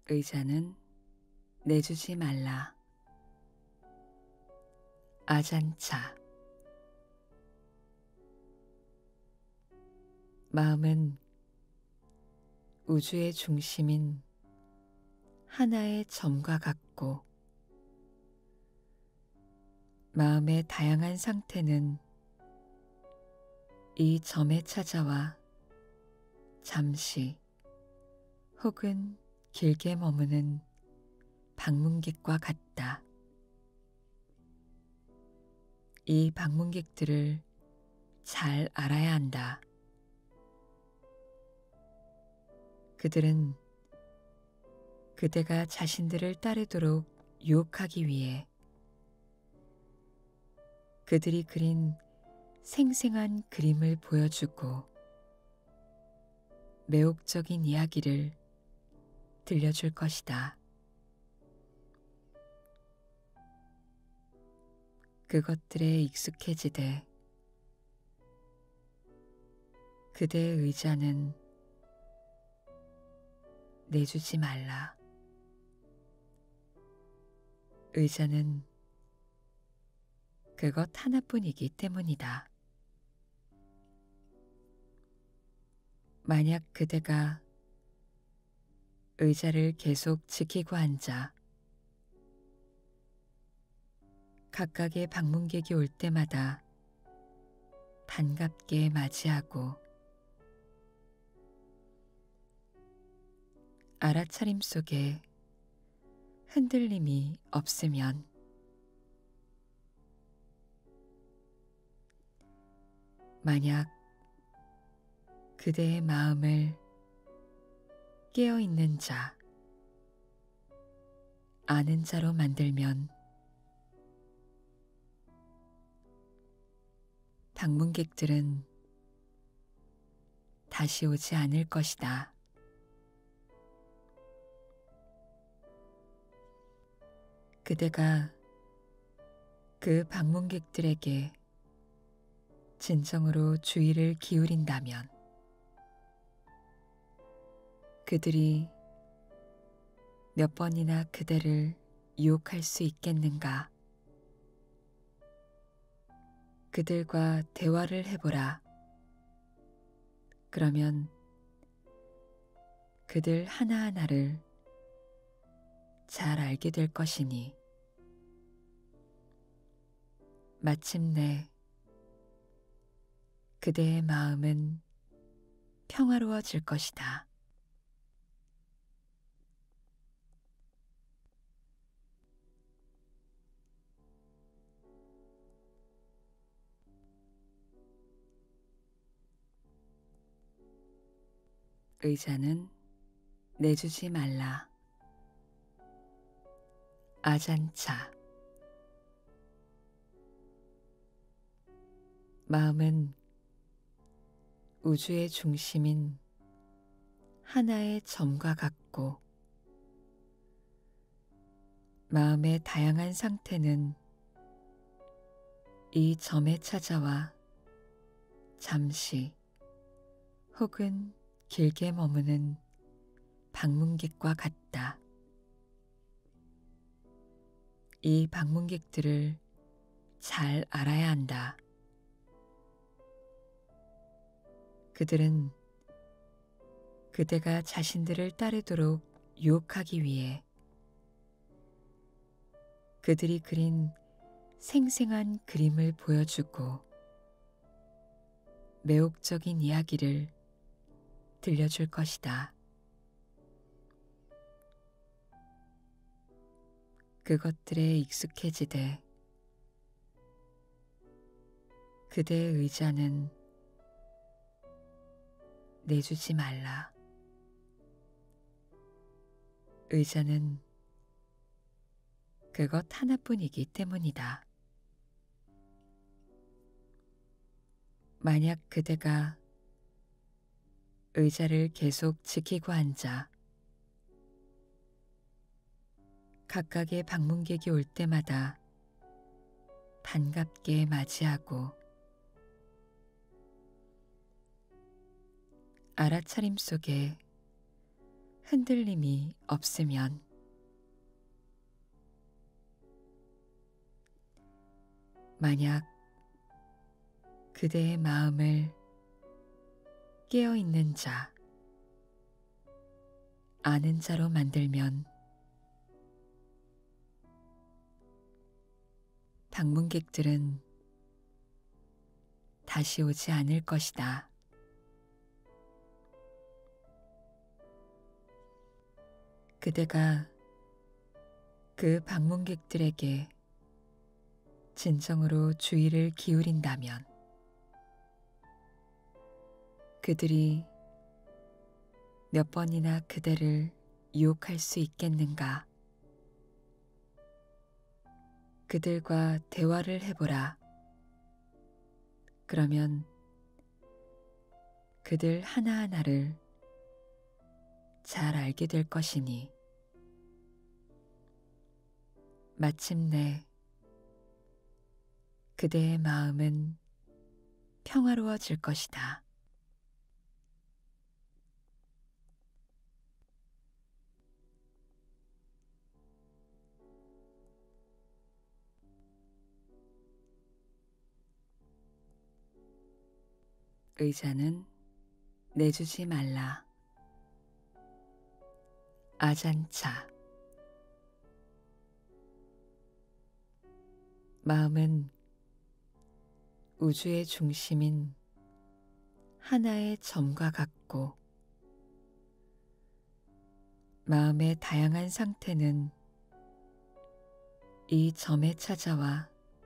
의자는 내주지 말라. 아잔차. 마음은 우주의 중심인 하나의 점과 같고, 마음의 다양한 상태는 이 점에 찾아와 잠시 혹은 길게 머무는 방문객과 같다. 이 방문객들을 잘 알아야 한다. 그들은 그대가 자신들을 따르도록 유혹하기 위해 그들이 그린 생생한 그림을 보여주고 매혹적인 이야기를 들려줄 것이다. 그것들에 익숙해지되 그대의 의자는 내주지 말라. 의자는 그것 하나뿐이기 때문이다. 만약 그대가 의자를 계속 지키고 앉아 각각의 방문객이 올 때마다 반갑게 맞이하고 알아차림 속에 흔들림이 없으면 만약 그대의 마음을 깨어있는 자, 아는 자로 만들면 방문객들은 다시 오지 않을 것이다. 그대가 그 방문객들에게 진정으로 주의를 기울인다면 그들이 몇 번이나 그대를 유혹할 수 있겠는가? 그들과 대화를 해보라. 그러면 그들 하나하나를 잘 알게 될 것이니 마침내 그대의 마음은 평화로워질 것이다. 의자는 내주지 말라. 아잔차. 마음은 우주의 중심인 하나의 점과 같고, 마음의 다양한 상태는 이 점에 찾아와 잠시 혹은 길게 머무는 방문객과 같다. 이 방문객들을 잘 알아야 한다. 그들은 그대가 자신들을 따르도록 유혹하기 위해 그들이 그린 생생한 그림을 보여주고 매혹적인 이야기를 들려줄 것이다. 그것들에 익숙해지되 그대의 의자는 내주지 말라. 의자는 그것 하나뿐이기 때문이다. 만약 그대가 의자를 계속 지키고 앉아 각각의 방문객이 올 때마다 반갑게 맞이하고 알아차림 속에 흔들림이 없으면 만약 그대의 마음을 깨어있는 자, 아는 자로 만들면 방문객들은 다시 오지 않을 것이다. 그대가 그 방문객들에게 진정으로 주의를 기울인다면 그들이 몇 번이나 그대를 유혹할 수 있겠는가? 그들과 대화를 해보라. 그러면 그들 하나하나를 잘 알게 될 것이니 마침내 그대의 마음은 평화로워질 것이다. 의자는 내주지 말라. 아잔차. 마음은 우주의 중심인 하나의 점과 같고 마음의 다양한 상태는 이 점에 찾아와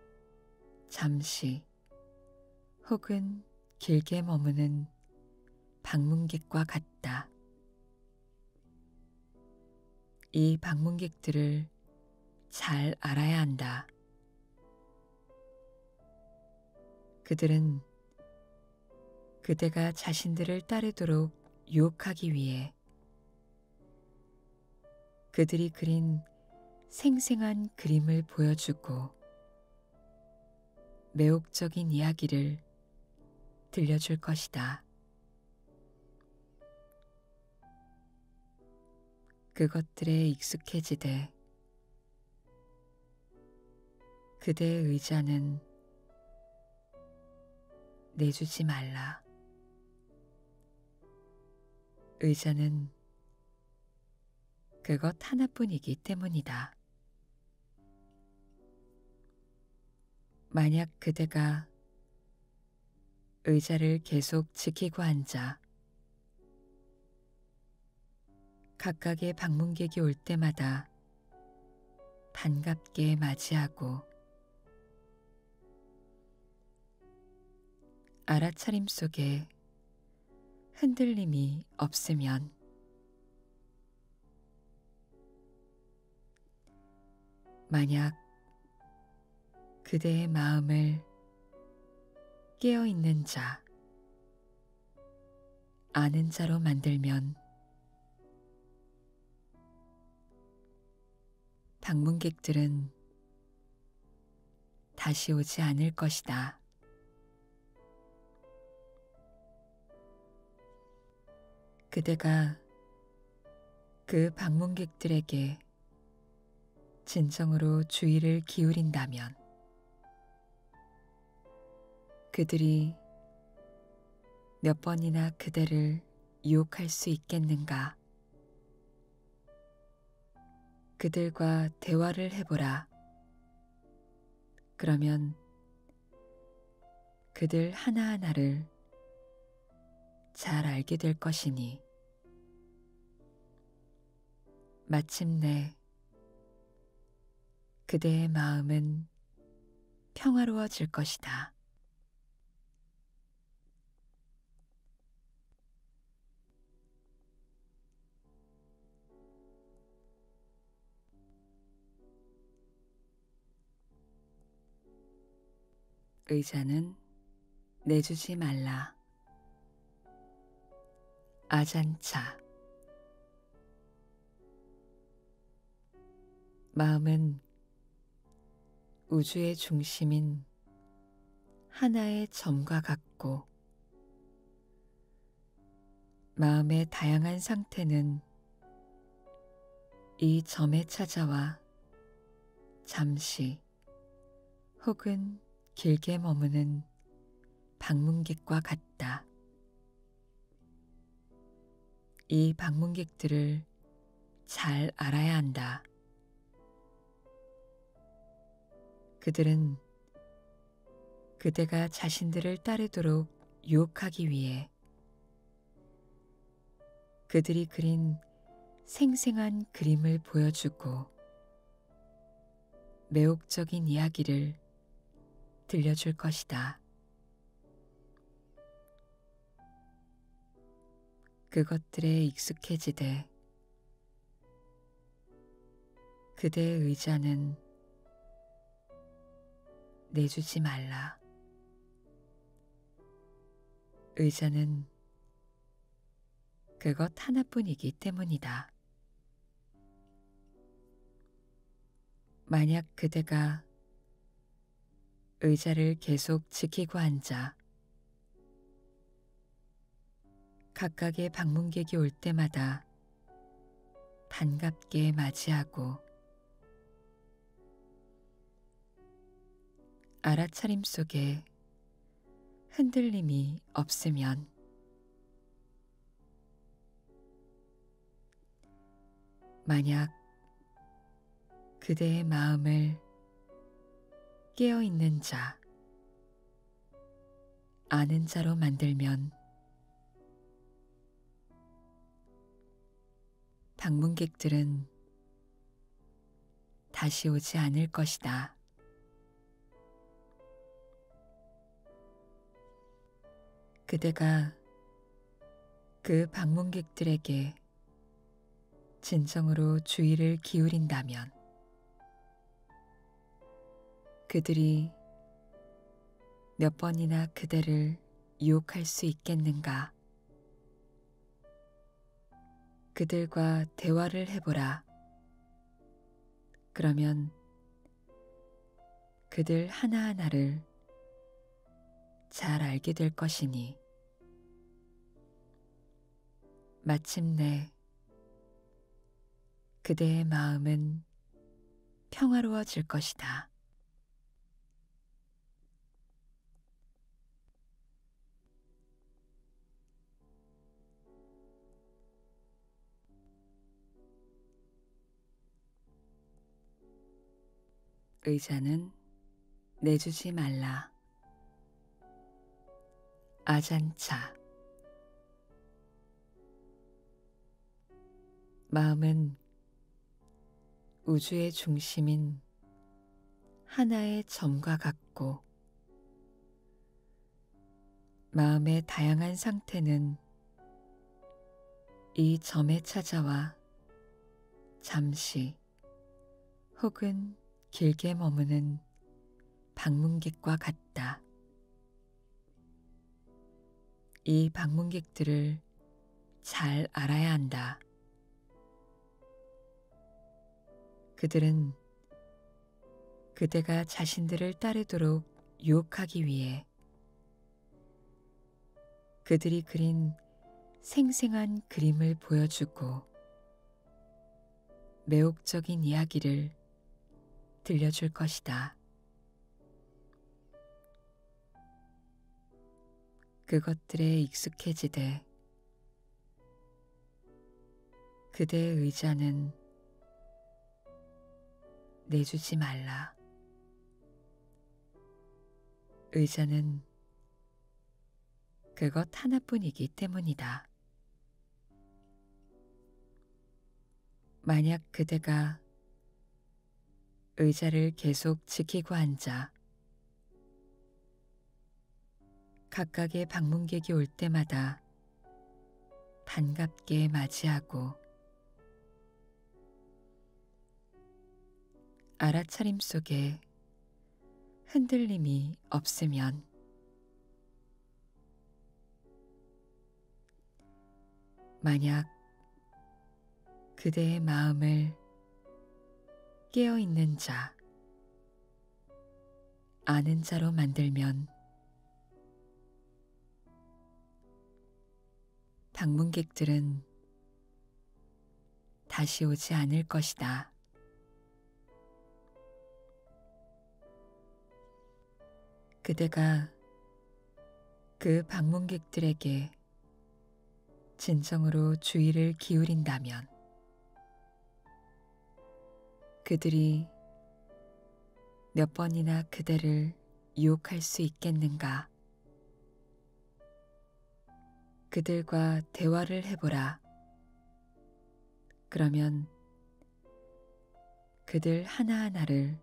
잠시 혹은 길게 머무는 방문객과 같다. 이 방문객들을 잘 알아야 한다. 그들은 그대가 자신들을 따르도록 유혹하기 위해 그들이 그린 생생한 그림을 보여주고 매혹적인 이야기를 들려줄 것이다. 그것들에 익숙해지되 그대의 의자는 내주지 말라. 의자는 그것 하나뿐이기 때문이다. 만약 그대가 의자를 계속 지키고 앉아 각각의 방문객이 올 때마다 반갑게 맞이하고 알아차림 속에 흔들림이 없으면 만약 그대의 마음을 깨어있는 자, 아는 자로 만들면 방문객들은 다시 오지 않을 것이다. 그대가 그 방문객들에게 진정으로 주의를 기울인다면 그들이 몇 번이나 그대를 유혹할 수 있겠는가? 그들과 대화를 해보라. 그러면 그들 하나하나를 잘 알게 될 것이니 마침내 그대의 마음은 평화로워질 것이다. 의자는 내주지 말라. 아잔차. 마음은 우주의 중심인 하나의 점과 같고 마음의 다양한 상태는 이 점에 찾아와 잠시 혹은 길게 머무는 방문객과 같다. 이 방문객들을 잘 알아야 한다. 그들은 그대가 자신들을 따르도록 유혹하기 위해 그들이 그린 생생한 그림을 보여주고 매혹적인 이야기를 들려줄 것이다. 그것들에 익숙해지되 그대의 의자는 내주지 말라. 의자는 그것 하나뿐이기 때문이다. 만약 그대가 의자를 계속 지키고 앉아 각각의 방문객이 올 때마다 반갑게 맞이하고 알아차림 속에 흔들림이 없으면 만약 그대의 마음을 깨어있는 자, 아는 자로 만들면 방문객들은 다시 오지 않을 것이다. 그대가 그 방문객들에게 진정으로 주의를 기울인다면 그들이 몇 번이나 그대를 유혹할 수 있겠는가? 그들과 대화를 해보라. 그러면 그들 하나하나를 잘 알게 될 것이니 마침내 그대의 마음은 평화로워질 것이다. 의자는 내주지 말라. 아잔차. 마음은 우주의 중심인 하나의 점과 같고 마음의 다양한 상태는 이 점에 찾아와 잠시 혹은 길게 머무는 방문객과 같다. 이 방문객들을 잘 알아야 한다. 그들은 그대가 자신들을 따르도록 유혹하기 위해 그들이 그린 생생한 그림을 보여주고 매혹적인 이야기를 들려줄 것이다. 그것들에 익숙해지되 그대의 의자는 내주지 말라. 의자는 그것 하나뿐이기 때문이다. 만약 그대가 의자를 계속 지키고 앉아 각각의 방문객이 올 때마다 반갑게 맞이하고 알아차림 속에 흔들림이 없으면 만약 그대의 마음을 깨어있는 자, 아는 자로 만들면 방문객들은 다시 오지 않을 것이다. 그대가 그 방문객들에게 진정으로 주의를 기울인다면 그들이 몇 번이나 그대를 유혹할 수 있겠는가? 그들과 대화를 해보라. 그러면 그들 하나하나를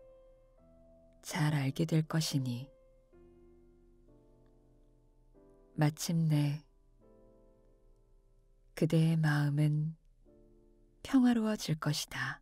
잘 알게 될 것이니 마침내 그대의 마음은 평화로워질 것이다.